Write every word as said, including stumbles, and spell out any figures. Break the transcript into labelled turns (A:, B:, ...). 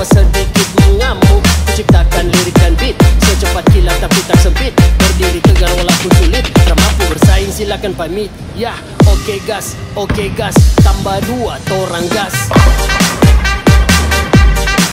A: Tanpa sedikit mengamuk, ku ciptakan lirik dan beat secepat kilat tapi tak sempit. Berdiri tegar walaupun sulit, tak mampu bersaing silakan pamit. Ya, oke gas, oke gas, tambah dua torang gas.